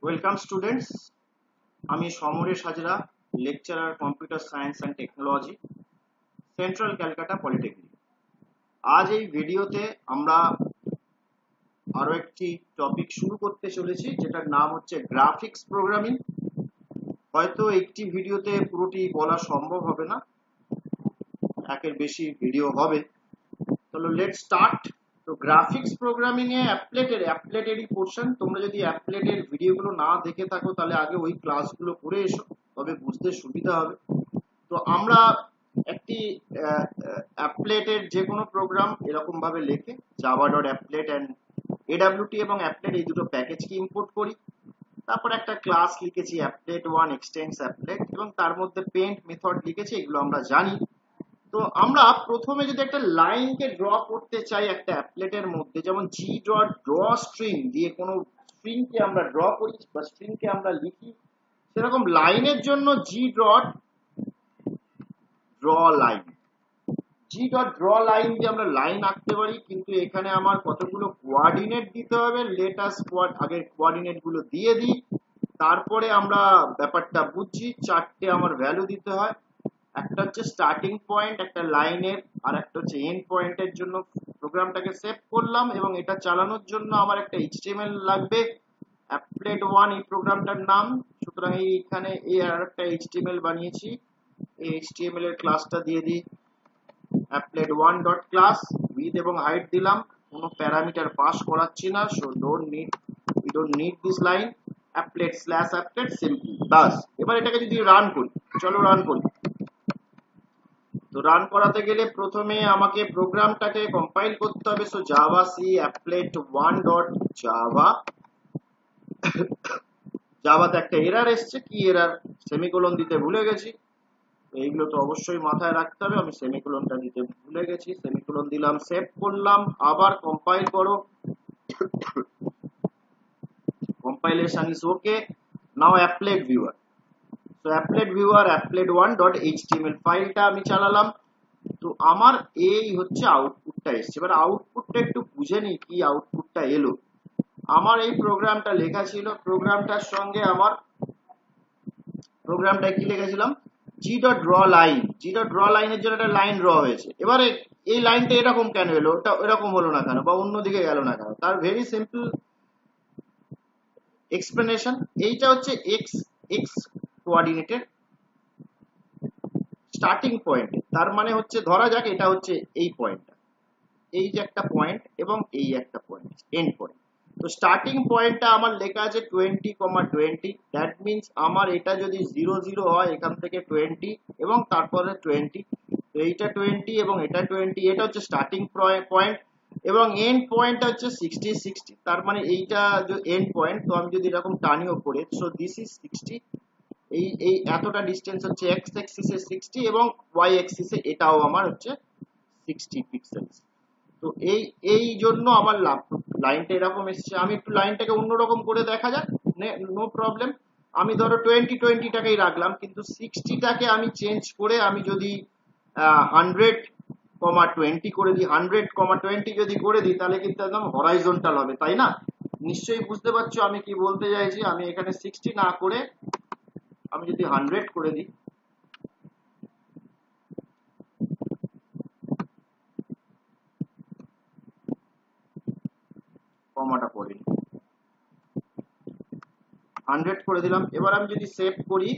Welcome students, আমি Samaresh Hazra, lecturer computer science and technology, central Calcutta polytechnic. আজ এই ভিডিওতে আমরা আরো একটি টপিক শুরু করতে চলেছি, যেটার নাম হচ্ছে গ্রাফিক্স প্রোগ্রামিং। হয়তো একটি ভিডিওতে পুরোটি বলা সম্ভব হবে না, একের বেশি ভিডিও হবে। চলো লেটস স্টার্ট। তো গ্রাফিক্স প্রোগ্রামিং এ অ্যাপলেটেরই পোর্শন। তোমরা যদি অ্যাপলেটের ভিডিওগুলো না দেখে থাকো তাহলে আগে ওই ক্লাসগুলো করে এসো, তবে বুঝতে সুবিধা হবে। তো আমরা একটি অ্যাপলেটের যে কোনো প্রোগ্রাম এরকম ভাবে লেখে java.applet and awt এবং অ্যাপলেট এই দুটো প্যাকেজকে ইম্পোর্ট করি। তারপর একটা ক্লাস লিখেছি applet1 extends applet এবং তার মধ্যে পেন্ট মেথড লিখেছি, এগুলো আমরা জানি। তো আমরা প্রথমে যদি একটা লাইনকে ড্র করতে চাই একটা অ্যাপলেটের মধ্যে, যেমন g.drawString দিয়ে কোনো স্ট্রিংকে আমরা ড্র করি বা স্ট্রিংকে আমরা লিখি, সেরকম লাইনের জন্য g.drawLine দিয়ে আমরা লাইন আঁকতে পারি। কিন্তু এখানে আমার কতগুলো কোঅর্ডিনেট দিতে হবে। লেট আস আগের কোঅর্ডিনেট গুলো দিয়ে দিই, তারপরে আমরা ব্যাপারটা বুঝছি। চারটে আমার ভ্যালু দিতে হয়, একটা হচ্ছে স্টার্টিং পয়েন্ট একটা লাইনের, আর একটা হচ্ছে এন্ড পয়েন্টের জন্য। প্রোগ্রামটাকে সেভ করলাম এবং এটা চালানোর জন্য আমার একটা HTML লাগবে, applet1 এই প্রোগ্রামটার নাম। সুতরাং এইখানে এই আর একটা HTML বানিয়েছি, এই HTML এর ক্লাসটা দিয়ে দিই applet1.class, width এবং হাইট দিলাম, কোনো প্যারামিটার পাস করাচ্ছি না, so we don't need this line, applet/applet simple বাস। এবার এটাকে যদি রান করি, চলো রান করি। তো রান করাতে গেলে প্রথমে আমাকে প্রোগ্রামটাকে কম্পাইল করতে হবে। So javac applet1.java। জাভাতে একটা এরর এসছে, কি এরর? সেমিকোলন দিতে ভুলে গেছি। এইগুলো তো অবশ্যই মাথায় রাখতে হবে, আমি সেমিকোলনটা দিতে ভুলে গেছি। সেমিকোলন দিলাম, সেভ করলাম, আবার কম্পাইল করো। Compilation is okay. Now applet viewer। তো applet viewer applet1.html ফাইলটা আমি চালালাম। তো আমার এই হচ্ছে আউটপুটটা এসছে। এবার আউটপুটটা একটু বুঝে নিই কি আউটপুটটা এলো। আমার এই প্রোগ্রামটা লেখা ছিল, প্রোগ্রামটার সঙ্গে আমার প্রোগ্রামটা কি লিখেছিলাম, g.drawLine এর জন্য একটা লাইন ড্র হয়েছে। এবারে এই লাইনটা এরকম কেন এলো, ওটা এরকম হলো না কেন, বা অন্যদিকে গেল না কেন? তার ভেরি সিম্পল এক্সপ্লেনেশন। এইটা হচ্ছে x কোঅর্ডিনেটের স্টার্টিং পয়েন্ট। তার মানে হচ্ছে ধরা যাক এটা হচ্ছে এই পয়েন্টটা, এই যে একটা পয়েন্ট এবং এই একটা পয়েন্ট, এন্ড পয়েন্ট। তো স্টার্টিং পয়েন্টটা আমার লেখা আছে 20,20। দ্যাট মিনস আমার এটা যদি 0 হয়, এখান থেকে 20 এবং তারপরে 20, তো এইটা 20 এবং এটা 20, এটা হচ্ছে স্টার্টিং পয়েন্ট। এবং এন্ড পয়েন্টটা হচ্ছে 60। তার মানে এইটা এন্ড পয়েন্ট। তো আমি যদি এরকম টানি ওপরে, সো দিস ইজ 60। এই এতটা ডিস্টেন্স হচ্ছে x অ্যাক্সিসে 60 এবং y অ্যাক্সিসে এটাও আমার হচ্ছে 60 পিক্সেলস। তো এই জন্য আমার লাইনটা এরকম এসেছে। আমি একটু লাইনটাকে অন্যরকম করে দেখা যাক, নো প্রবলেম। আমি ধরো 20টাকেই রাখলাম, কিন্তু 60টাকে আমি চেঞ্জ করে আমি যদি 100,20 করে দিই, 100,20 যদি করে দিই, তাহলে কিন্তু একদম হরাইজন্টাল হবে, তাই না? নিশ্চয়ই বুঝতে পারছো আমি কি বলতে চাইছি। আমি এখানে 60 না করে আমি যদি 100 করে দিই, কমাটা পড়েনি, 100 করে দিলাম। এবার আমি যদি সেভ করি,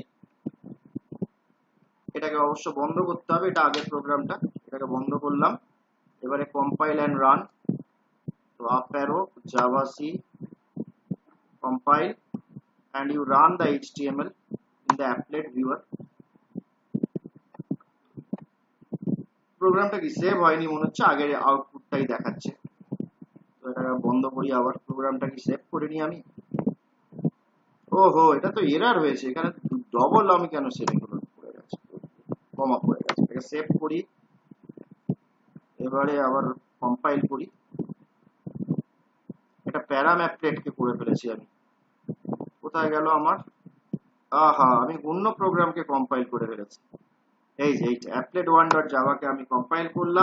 এটাকে অবশ্য বন্ধ করতে হবে, এটা আগের প্রোগ্রামটা, এটাকে বন্ধ করলাম। এবারে কম্পাইল এন্ড রান। তো up arrow, javac compile and you run the HTML in the applet viewer। প্রোগ্রামটা কি সেভ হয়নি মনে হচ্ছে, আগের আউটপুটটাই দেখাচ্ছে। তো এটাকে বন্ধ করি, আবার প্রোগ্রামটা কি সেভ করে নিই আমি। ওহো, এটা তো এরর হয়েছে, এখানে ডবল আমি কেন সেমিকোলন পড়ে গেছে, কমা পড়ে গেছে। এটাকে সেভ করি, এবারে আবার কম্পাইল করি। এটা প্যারাম অ্যাপলেটকে করে ফেলেছি আমি। কোথায় গেল আমার, আহা, আমি অন্য প্রোগ্রামকে কম্পাইল করে ফেলেছি। এই যে applet1.java কে আমি কম্পাইল করলাম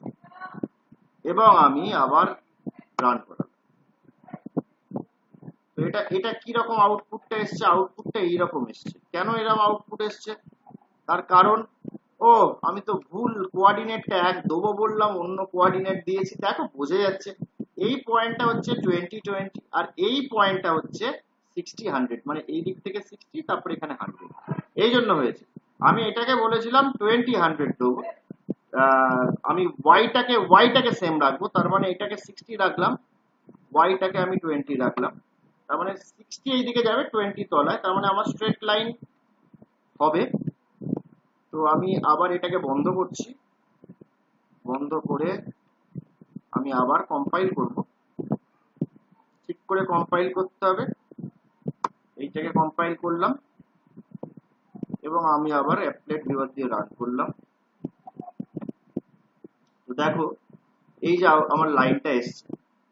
এবং আমি আবার রান করলাম। তো এটা এটা কি রকম আউটপুটটা এসছে, আউটপুটটা এইরকম এসছে। কেন এরকম আউটপুট এসছে, তার কারণ ও আমি তো ভুল কোঅর্ডিনেটটা এক দেবো বললাম, অন্য কোঅর্ডিনেট দিয়েছি। দেখো বোঝা যাচ্ছে এই পয়েন্টটা হচ্ছে 20 আর এই পয়েন্টটা হচ্ছে 60 100, মানে এই দিক থেকে 60 তারপরে এখানে 100, এই জন্য হয়েছে। আমি এটাকে বলেছিলাম 20 100 দেবো, আমি ওয়াইটাকে সেম রাখবো, তার মানে এটাকে 60 রাখলাম, ওয়াইটাকে আমি 20 রাখলাম, তার মানে 60 এই দিকে যাবে, 20 তলায়, তার মানে আমার স্ট্রেট লাইন হবে। তো আমি আবার এটাকে বন্ধ করছি, বন্ধ করে আমি আবার কম্পাইল করব। ঠিক করে কম্পাইল করতে হবে, এইটাকে কম্পাইল করলাম এবং আমি আবার অ্যাপ্লেট ভিউয়ার দিয়ে রান করলাম। তো দেখো এই যে আমার লাইনটা এসছে,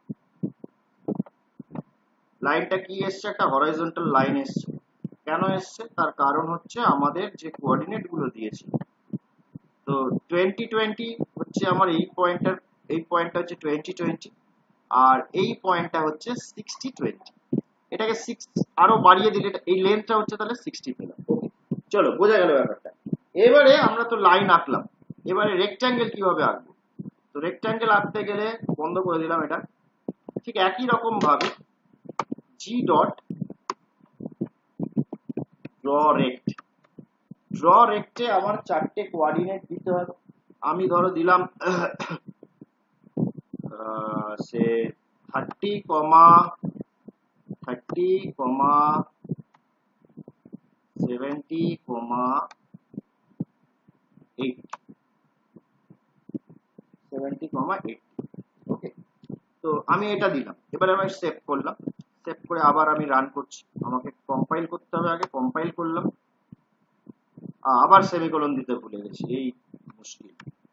লাইনটা কি এসছে, একটা হরাইজন্টাল লাইন এসছে। কেন এসছে, তার কারণ হচ্ছে আমাদের যে কোঅর্ডিনেট গুলো দিয়েছি, তো 20 হচ্ছে আমার এই পয়েন্টটা হচ্ছে 20 আর এই পয়েন্টটা হচ্ছে 60 এটাকে 6 আরো বাড়িয়ে দিলে এই লেন্থটা হচ্ছে তাহলে 60 পেলাম। ওকে, চলো বোঝা গেল ব্যাপারটা। এবারে আমরা তো লাইন আঁকলাম, এবারে রেক্ট্যাঙ্গেল কিভাবে আঁকবো। তো রেক্ট্যাঙ্গেল আঁকতে গেলে বন্ধ করে দিলাম এটা, ঠিক একই রকম ভাবে জি ডট ড্র রেক্টে আমার 4টে কোঅর্ডিনেট দিতে হবে। আমি ধরো দিলাম সে 30, 70, 80। ওকে, তো আমি এটা দিলাম, এবারে আমি সেভ করলাম, সেভ করে আবার আমি রান করছি। আমাকে কম্পাইল করতে হবে, আগে কম্পাইল করলাম, আবার সেমিকোলন দিতে ভুলে গেছি, এই মুশকিল।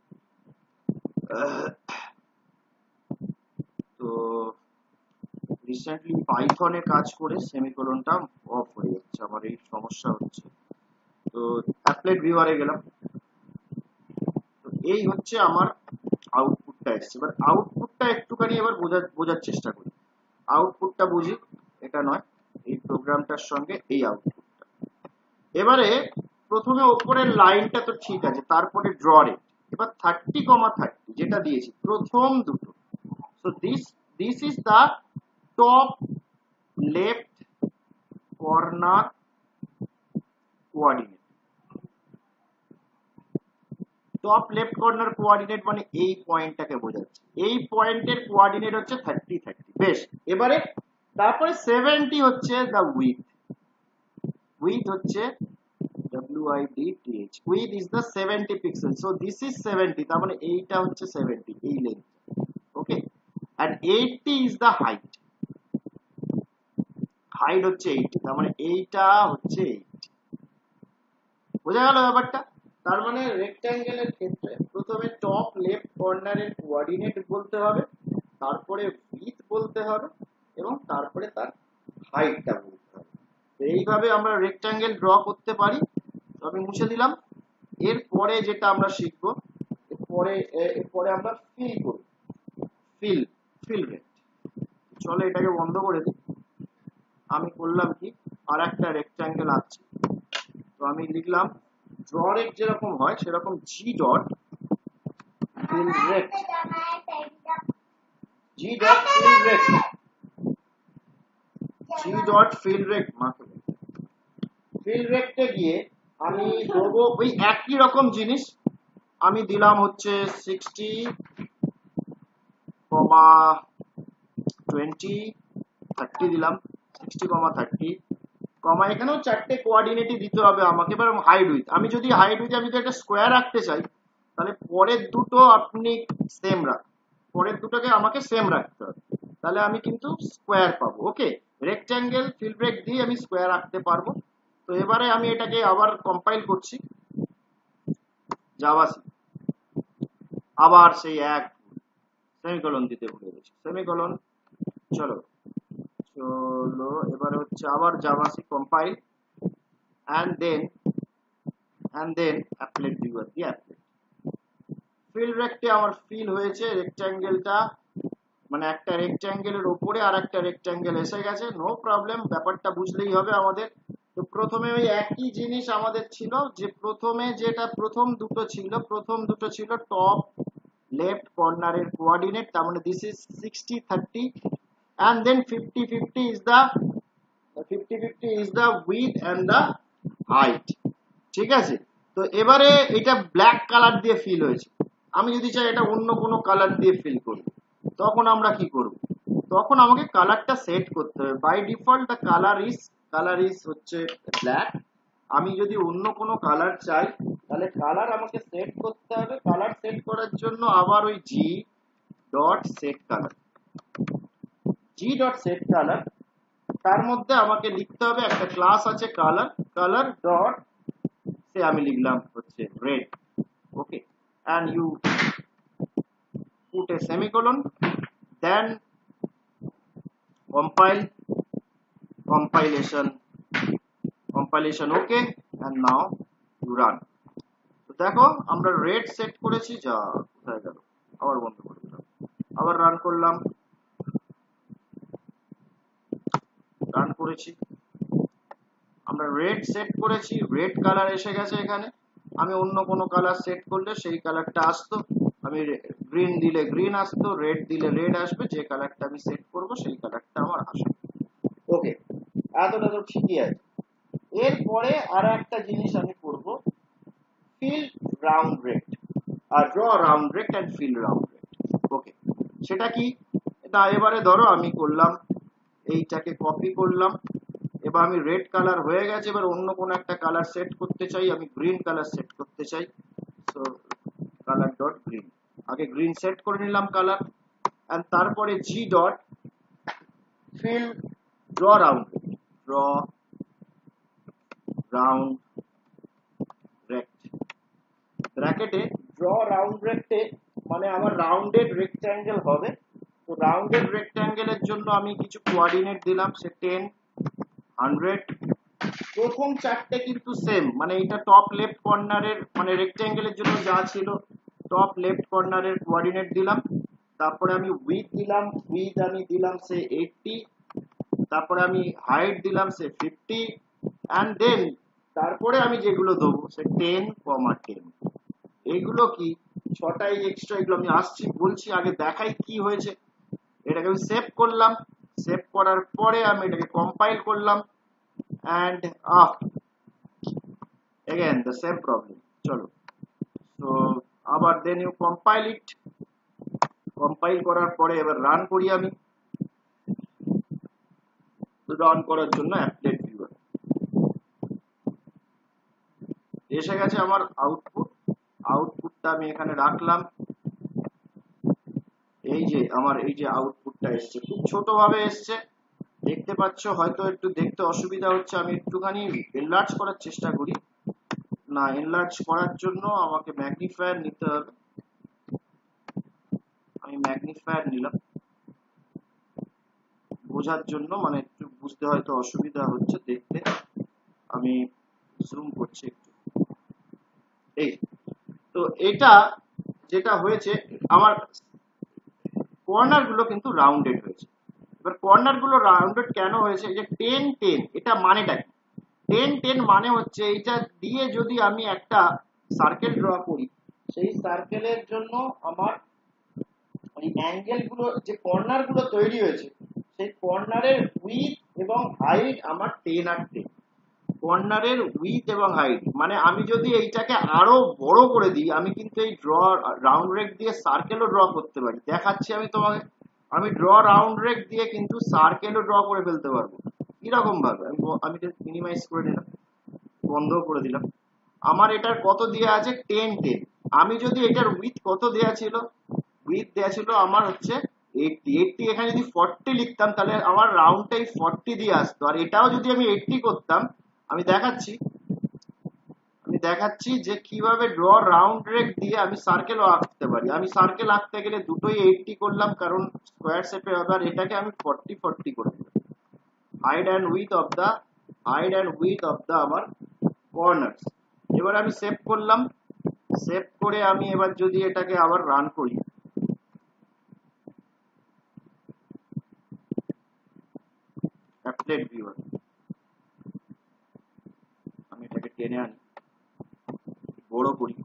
তো রিসেন্টলি পাইথনে কাজ করে সেমিকোলনটা অফ হয়ে যাচ্ছে, আমার এই সমস্যা হচ্ছে। তো অ্যাপ্লেট ভিউয়ারে গেলাম, তো এই হচ্ছে আমার আউটপুটটা এসছে। এবার আউটপুটটা একটুখানি এবার বোঝার চেষ্টা করি, আউটপুটটা বুঝি, এটা নয়, এই প্রোগ্রামটার সঙ্গে এই আউটপুটটা। এবারে প্রথমে ওপরের লাইনটা তো ঠিক আছে, তারপরে ড্র রেট, এবার 30, 30 যেটা দিয়েছি প্রথম দুটো, so this is the top left corner coordinate. Top left corner coordinate মানে এই পয়েন্টটাকে বোঝাচ্ছে, এই পয়েন্টের কোঅর্ডিনেট হচ্ছে 30 বেশ। এবারে তারপরে 70 হচ্ছে দা উইথ হচ্ছে width, width is the 70 pixels, so this is 70, তার মানে এইটা হচ্ছে 70, এই length. Okay, and 80 is the height হচ্ছে 80, তার মানে এইটা হচ্ছে 80। বোঝা গেল ব্যাপারটা। তার মানে রেক্ট্যাঙ্গেলের ক্ষেত্রে প্রথমে টপ লেফট কর্নারের কোঅর্ডিনেট বলতে হবে, তারপরে উইথ বলতে হবে এবং তারপরে তার হাইটটা বলতে হবে। এইভাবে আমরা রেক্ট্যাঙ্গেল ড্র করতে পারি। আমি মুছে দিলাম। এরপরে যেটা আমরা শিখবো, এরপরে আমরা ফিল করব, ফিল রেট। চলো এটাকে বন্ধ করে দিই। আমি করলাম কি, আর একটা রেক্ট্যাঙ্গেল আঁকছি। তো আমি লিখলাম ড্র রেট যেরকম হয় সেরকম G dot fill rect, G dot fill rect, G dot fill rect. Fill রেটে গিয়ে আমি দেবো ওই একই রকম জিনিস, আমি দিলাম হচ্ছে 60, 20, 30 দিলাম, 60, 30, এখানেও 4টে কোঅর্ডিনেটই দিতে হবে আমাকে। এবার হাইট উইথ, আমি যদি একটা স্কোয়ার রাখতে চাই, তাহলে পরের দুটো আপনি সেম পরের দুটোকে আমাকে সেম রাখতে হবে, তাহলে আমি কিন্তু স্কোয়ার পাবো। ওকে, রেক্ট্যাঙ্গেল ফিল ব্রেক দিয়ে আমি স্কোয়ার রাখতে পারবো। তো এবারে আমি এটাকে আবার কম্পাইল করছি, জাভা সি, আবার সেই এক সেমিকোলন দিতে ভুলে গেছি, সেমিকোলন। চলো এবারে হচ্ছে আবার java C compile and then applet viewer দিয়ে applet। ফিল রেক্টে আমার ফিল হয়েছে, রেক্ট্যাঙ্গেলটা মানে একটা রেক্ট্যাঙ্গেলের ওপরে আর একটা রেক্ট্যাঙ্গেল এসে গেছে, নো প্রবলেম, ব্যাপারটা বুঝলেই হবে আমাদের। তো প্রথমে ওই একই জিনিস আমাদের ছিল, যে প্রথমে যেটা প্রথম দুটো ছিল টপ লেফট কর্নারের কোঅর্ডিনেট, তার মানে this is 60-30 and then 50-50 is the 50-50 is the width and the height, ঠিক আছে। তো এবারে এটা ব্ল্যাক কালার দিয়ে ফিল হয়েছে, আমি যদি চাই এটা অন্য কোনো কালার দিয়ে ফিল করব, তখন আমরা কি করব, তখন আমাকে কালারটা সেট করতে হবে। By default the colour is হচ্ছে ব্ল্যাক। আমি যদি অন্য কোনো কালার চাই তাহলে কালার আমাকে সেট করতে হবে। কালার সেট করার জন্য আবার ওই g.set color, তার মধ্যে আমাকে লিখতে হবে একটা ক্লাস আছে কালার ডট, সে আমি লিখলাম হচ্ছে red, okay, and you put a semicolon, then compilation okay, and now you run। তো দেখো আমরা রেড সেট করেছি, যা কোথায় গেল, আবার বন্ধ করে দিলাম, আবার রান করেছি, আমরা রেড সেট করেছি, রেড কালার এসে গেছে এখানে। আমি অন্য কোনো কালার সেট করলে সেই কালারটা আসতো, আমি গ্রিন দিলে গ্রিন আসতো, রেড দিলে রেড আসবে, যে কালারটা আমি সেট করব সেই কালারটা আমার আসবে। ওকে, এতটা তো ঠিকই আছে। এরপরে আর একটা জিনিস আমি করব, ফিল রাউন্ড রেক্ট, আর draw round rect and fill round rect. Okay, সেটা কি, এটা এবারে ধরো আমি করলাম, এইটাকে কপি করলাম, এবার আমি রেড কালার হয়ে গেছে, এবার অন্য কোনো একটা কালার সেট করতে চাই, আমি গ্রিন কালার সেট করতে চাই, সো কালার ডট গ্রিন, আগে গ্রিন সেট করে নিলাম কালার, এন্ড তারপরে G dot fill draw round rect, ব্র্যাকেটে ড্র রাউন্ড রেক্টে মানে আমার রাউন্ডেড রেক্ট্যাঙ্গেল হবে। তো রাউন্ডেড রেক্ট্যাঙ্গেলের জন্য আমি কিছু কোঅর্ডিনেট দিলাম, সে 10, 100, প্রথম চারটে কিন্তু সেম, মানে এটা টপ লেফট কর্নারের মানে রেক্ট্যাঙ্গেলের জন্য যা ছিল টপ লেফট কর্নারের কোঅর্ডিনেট দিলাম। তারপরে আমি উইথ আমি দিলাম সে 80, তারপরে আমি হাইট দিলাম সে 50, এন্ড দেন তারপরে আমি যেগুলো দেবো সে 10, 10। এইগুলো কি ছটাই এক্সট্রা, এগুলো আমি আসছি বলছি, আগে দেখাই কি হয়েছে। এটাকে আমি সেভ করলাম, সেভ করার পরে আমি এটাকে কম্পাইল করলাম, and again the same problem, চলো। তো আবার then you compile it, compile করার পরে এবার রান করি আমি। রান করার জন্য অ্যাপলেট ভিউয়ার এসে গেছে আমার আউটপুটটা আমি এখানে রাখলাম। এই যে আমার এই যে আউটপুটটা এসছে, খুব ছোট ভাবে এসছে, দেখতে পাচ্ছ, হয়তো একটু দেখতে অসুবিধা হচ্ছে, আমি একটুখানি এনলার্জ করার চেষ্টা করি। না, এনলার্জ করার জন্য আমাকে ম্যাগনিফায়ার নিতে হবে, আমি ম্যাগনিফায়ার নিলাম বোঝার জন্য, মানে একটু বুঝতে হয়তো অসুবিধা হচ্ছে দেখতে, আমি জুম করছি একটু। এই তো এটা যেটা হয়েছে, আমার কর্নার গুলো কিন্তু রাউন্ডেড হয়েছে। এবার কর্নার গুলো রাউন্ডেড কেন হয়েছে, এই যে 10, 10 এটা মানেটা কি, 10, 10 মানে হচ্ছে এইটা দিয়ে যদি আমি একটা সার্কেল ড্র করি, সেই সার্কেলের জন্য আমার ওই অ্যাঙ্গেল গুলো, যে কর্নার গুলো তৈরি হয়েছে, সেই কর্নারের উইথ এবং হাইট আমার 10 আর 10। কর্নারের উইথ এবং হাইট মানে আমি যদি এইটাকে আরো বড় করে দিই, আমি কিন্তু এই রাউন্ড রেক্ট দিয়ে সার্কেলও ড্র করতে পারি, দেখাচ্ছি আমি তোমাকে। আমি রাউন্ড রেক্ট দিয়ে কিন্তু সার্কেলও ড্র করে ফেলতে পারবো। কিরকম ভাবে, আমি মিনিমাইজ করে নিলাম, বন্ধ করে দিলাম। আমার এটার কত দেওয়া আছে, 10, 10। আমি যদি এটার উইথ কত দেওয়া ছিল, উইথ দেওয়া ছিল আমার হচ্ছে 80, এখানে যদি 40 লিখতাম তাহলে আমার রাউন্ডটাই 40 দিয়ে আসতো। আর এটাও যদি আমি 80 করতাম, আমি দেখাচ্ছি যে কিভাবে ড্র রাউন্ড রেক্ট দিয়ে আমি সার্কেলও আঁকতে পারি। আমি সার্কেল আঁকতে গেলে দুটোই 80 করলাম, কারণ স্কোয়ার শেপে হবে, আর এটাকে আমি 40 করে দিলাম। Height and width of the আমার কর্নার্স। এবার আমি সেভ করলাম, সেভ করে আমি এবার যদি এটাকে আবার রান করি, অ্যাপলেট ভিউয়ার, আমি এটাকে টেনে আনি, বড় করি।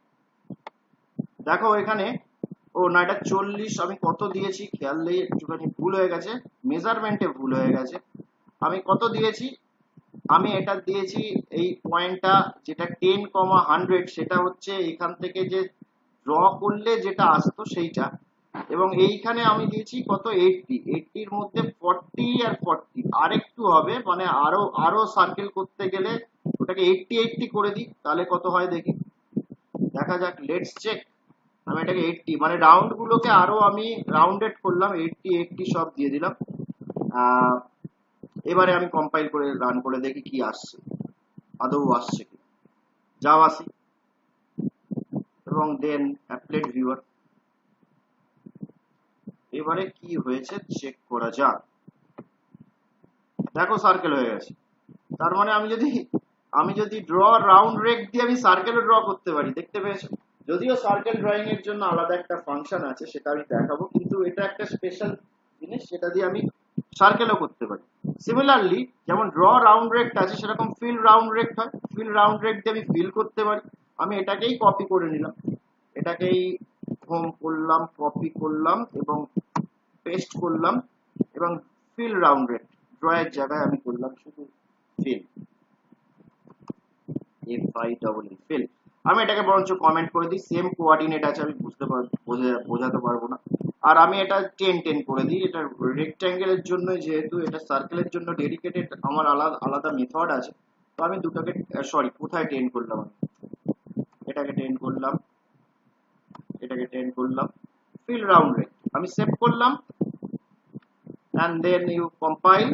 দেখো এখানে ও না, এটা 40, আমি কত দিয়েছি খেয়াল নেই, একটুখানি ভুল হয়ে গেছে, মেজারমেন্টে ভুল হয়ে গেছে। আমি কত দিয়েছি, আমি এটা দিয়েছি এই পয়েন্টটা যেটা 10,100, সেটা হচ্ছে এখান থেকে যে ড্র করলে যেটা আসতো সেইটা, এবং এইখানে আমি দিয়েছি কত 80, 80-র মধ্যে 40 আর 40 আরেকটু হবে, মানে আরো সার্কেল করতে গেলে ওটাকে 80 করে দিই, তাহলে কত হয় দেখি, দেখা যাক, লেটস চেক। আমি এটাকে 80 মানে রাউন্ড গুলোকে আরো আমি রাউন্ডেড করলাম, 80 সব দিয়ে দিলাম। এবারে আমি কম্পাইল করে রান করে দেখি কি আসছে, আদৌ আসছে কি। যাও আসি, এবং দেন অ্যাপলেট ভিউয়ার, এবারে কি হয়েছে চেক করা যাক। দেখো সার্কেল হয়ে গেছে, তার মানে আমি যদি ড্র রাউন্ড রেক দিয়ে আমি সার্কেলও ড্র করতে পারি, দেখতে পেয়েছো। যদিও সার্কেল ড্রয়িং এর জন্য আলাদা একটা ফাংশন আছে, সেটা আমি দেখাবো, কিন্তু এটা একটা স্পেশাল জিনিস, সেটা দিয়ে আমি সার্কেলও করতে পারি। সিমিলারলি যেমন ড্র রাউন্ড রেক্ট আছে, সেরকম ফিল রাউন্ড রেক্ট হয়, ফিল রাউন্ড রেক্ট দিয়ে আমি ফিল করতে পারি। আমি এটাকেই কপি করে নিলাম, এটাকেই হোম করলাম, কপি করলাম এবং পেস্ট করলাম, এবং ফিল রাউন্ড রেক্ট ড্র এর জায়গায় আমি করলাম শুধু ফিল, ফিল। আমি এটাকে বরঞ্চ কমেন্ট করে দিই, সেম কোঅর্ডিনেট আছে, আমি বোঝাতে পারবো না। আর আমি এটা 10 করে দিই, এটা রেক্ট্যাঙ্গেলের জন্য, যেহেতু এটা সার্কেলের জন্য ডেডিকেটেড, আমার আলাদা আলাদা মেথড আছে। তো আমি দুটোকে, সরি, কোথায় 10 করলাম, আমি এটাকে 10 করলাম, এটাকে 10 করলাম, ফিল রাউন্ড রেক্ট, আমি সেভ করলাম, and then you compile,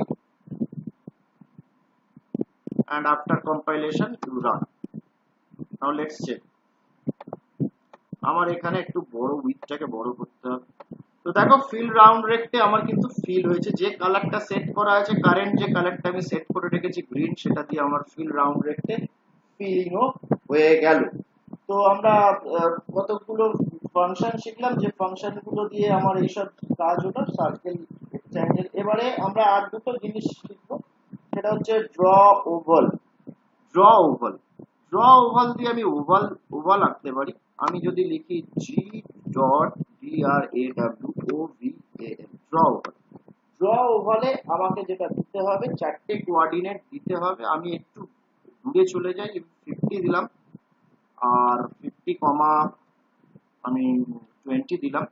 and after compilation you run. Now let's check. আমার এখানে একটু বড় উইডথটাকে বড় করতে হবে। তো দেখো ফিল রাউন্ড রেক্টে আমার কিন্তু ফিল হয়েছে, যে কালারটা সেট করা আছে, কারেন্ট যে কালারটা আমি সেট করে রেখেছি গ্রিন, সেটা দিয়ে আমার ফিল রাউন্ড রেক্টে ফিলিংও হয়ে গেল। তো আমরা কতগুলো ফাংশন শিখলাম, যে ফাংশন গুলো দিয়ে আমার এইসব কাজ হলো, সার্কেল, রেক্ট্যাঙ্গেল। এবারে আমরা আর দুটো জিনিস শিখবো, সেটা হচ্ছে draw oval. Draw oval, draw oval দিয়ে আমি ওভাল আঁকতে পারি। আমি যদি লিখি GDRAWOVAL, ড্র ওভাল, ড্র ওভালে আমাকে যেটা দিতে হবে, 4টে কোঅর্ডিনেট দিতে হবে। আমি একটু দূরে চলে যাই, 50 দিলাম, আর 50, আমি 20 দিলাম,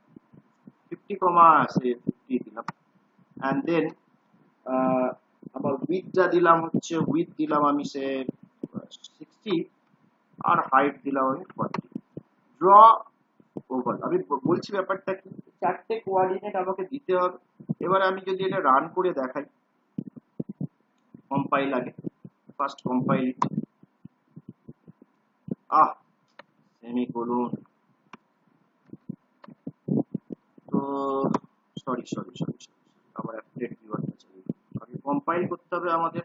50 দিলাম, and then আমার উইডথটা দিলাম, হচ্ছে উইডথ দিলাম আমি 60, আর হাইট দিলাম আমি 40। ড্র ওভাল, আমি বলছি ব্যাপারটা কি, 4টে কোঅর্ডিনেট আমাকে দিতে হবে। এবারে আমি যদি এটা রান করে দেখাই, কম্পাইল, আগে ফার্স্ট কম্পাইল ইট, সেমিকোলন, তো সরি, আবার অ্যাপলেট ভিউয়ারটা চাই, আগে কম্পাইল করতে হবে আমাদের,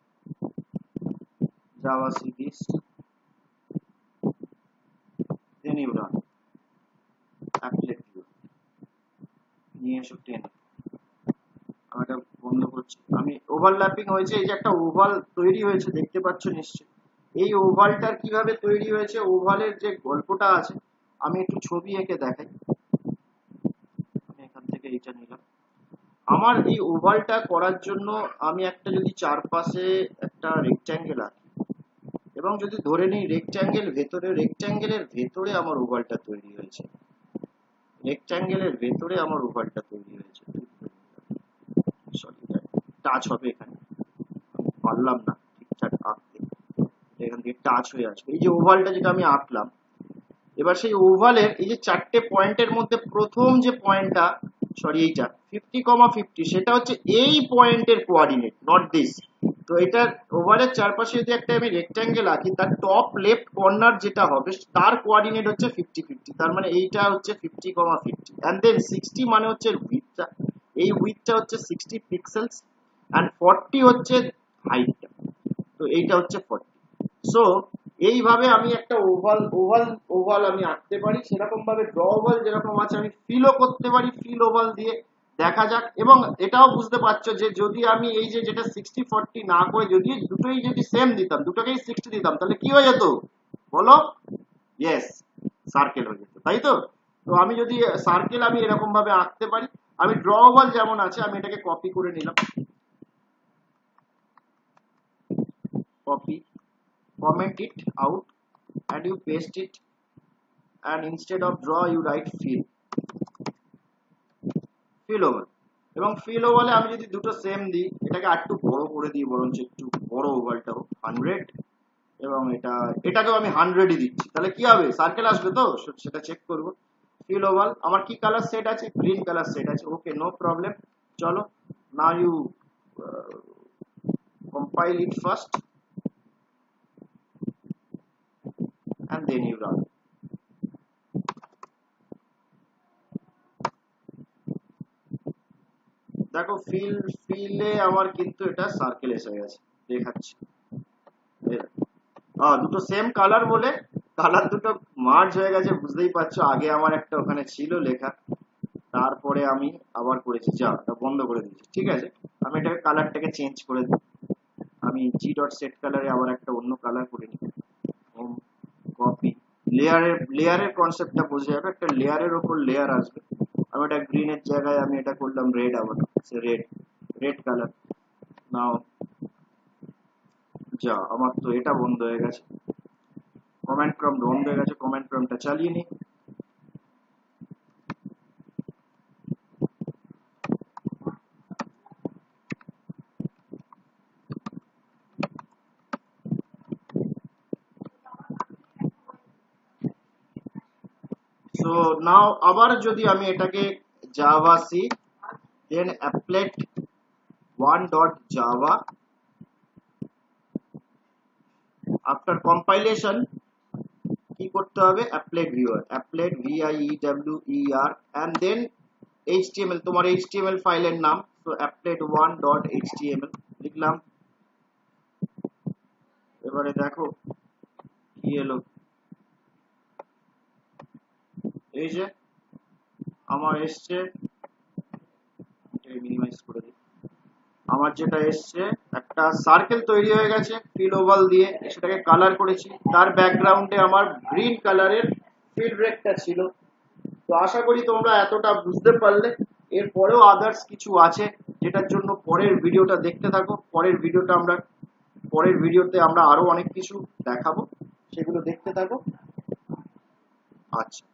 java series, then you run applet viewer, নিয়ে এসো 10। আমি এটা বন্ধ করছি, আমি ওভারল্যাপিং হয়েছে, এই যে একটা ওভাল তৈরি হয়েছে দেখতে পাচ্ছ নিশ্চয়ই। এই ওভালটার কিভাবে তৈরি হয়েছে, ওভালের যে গল্পটা আছে, আমি একটু ছবি এঁকে দেখাই। আমি এখান থেকে এইটা নিলাম। আমার এই ওভালটা করার জন্য আমি একটা যদি চারপাশে একটা রেক্ট্যাঙ্গেল আঁকি, এবং যদি ধরে নিই রেক্ট্যাঙ্গেলের ভেতরে আমার ওভালটা তৈরি হয়েছে, রেক্ট্যাঙ্গেলের ভেতরে আমার ওভালটা তৈরি হয়েছে, সরি, টাচ হবে এখানে, পারলাম না ঠিকঠাক আঁকতে, এখান থেকে টাচ হয়ে আসবে। এই যে ওভালটা যেটা আমি আঁকলাম, এবার সেই ওভালের এই যে 4টে পয়েন্টের মধ্যে প্রথম যে পয়েন্টটা, সরি এইটা 50,50, সেটা হচ্ছে এই পয়েন্টের কোঅর্ডিনেট, নট দিস। তো এটা ওভালের চারপাশে যদি একটা আমি রেক্ট্যাঙ্গেল আঁকি, তার টপ লেফট কর্নার যেটা হবে, তার কোঅর্ডিনেট হচ্ছে 50,50, তার মানে এইটা হচ্ছে 50,50, এন্ড দেন 60 মানে হচ্ছে উইডথটা, এই উইডথটা হচ্ছে 60 পিক্সেলস, এন্ড 40 হচ্ছে হাইটটা, তো এইটা হচ্ছে 40। সো এইভাবে আমি একটা ওভাল আমি আঁকতে পারি। সেরকম ভাবে ড্র ওভাল যেরকম আছে, আমি ফিলও করতে পারি, ফিল ওভাল দিয়ে দেখা যাক। এবং এটাও বুঝতে পারছো যে যদি আমি এই যে যেটা 60-40 না করে যদি দুটোই যদি সেম দিতাম, দুটোকেই 60 দিতাম, তাহলে কি হয়ে যেত বলো? ইয়েস, সার্কেল হয়ে যেত, তাই তো? তো আমি যদি সার্কেল আমি এরকম ভাবে আঁকতে পারি, আমি ড্রওয়াবল যেমন আছে আমি এটাকে কপি করে নিলাম, copy, comment it out and you paste it, and instead of draw you write fill over। এবং fill over এ আমি যদি দুটো সেম দিই, এটাকে আরেকটু বড় করে দিই, বরঞ্চ একটু বড় ওভালটা হোক 100, এবং এটাকেও আমি 100ই দিচ্ছি, তাহলে কি হবে? সার্কেল আসবে তো? সেটা চেক করব। fill over আমার কি কালার সেট আছে? গ্রিন কালার সেট আছে। Okay, no problem. চলো, now you compile it first and then you run। দেখো ফিলে আমার কিন্তু এটা সার্কেল এসে গেছে, দেখাচ্ছি। দুটো সেম কালার বলে কালার দুটো মার্জ হয়ে গেছে, বুঝতেই পারছো। আগে আমার একটা ওখানে ছিল লেখা, তারপরে আমি আবার করেছি, যা ওটা বন্ধ করে দিয়েছি। ঠিক আছে, আমি এটাকে কালারটাকে চেঞ্জ করে দিই। আমি g.set কালারে আবার একটা অন্য কালার করে নিই। কপি, লেয়ারের কনসেপ্টটা বোঝা যাবে। একটা লেয়ারের ওপর লেয়ার আসবে। আমি এটা গ্রিনের জায়গায় আমি এটা করলাম রেড, আবার রেড কালার। নাও যা, আমার তো এটা বন্ধ হয়ে গেছে, কমান্ড প্রম্পট বন্ধ হয়ে গেছে। কমান্ড প্রম্পটটা চালিয়ে নিই। সো নাও আবার যদি আমি এটাকে java C then applet 1.java, after compilation কি করতে হবে? applet viewer, applet viewer, and then html, তোমার html ফাইলের নাম। তো applet 1.html লিখলাম। এবারে দেখো কি এলো, এই যে আমার এসছে, মিনিমাইজ করে দিই। আমার যেটা এসছে একটা সার্কেল তৈরি হয়ে গেছে ফিল ওভাল দিয়ে, সেটাকে কালার করেছি। তার ব্যাকগ্রাউন্ডে আমার গ্রিন কালারের ফিল ব্রেকটা ছিল। তো আশা করি তোমরা এতটা বুঝতে পারলে। এরপরেও আদার্স কিছু আছে, যেটার জন্য পরের ভিডিওটা দেখতে থাকো। পরের ভিডিওতে আমরা আরো অনেক কিছু দেখাবো, সেগুলো দেখতে থাকো। আচ্ছা।